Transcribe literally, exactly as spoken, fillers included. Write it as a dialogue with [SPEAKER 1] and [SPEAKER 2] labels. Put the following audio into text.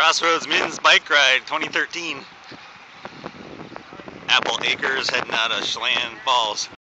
[SPEAKER 1] Crossroads Men's Bike Ride twenty thirteen. Apple Acres heading out of Chelan Falls.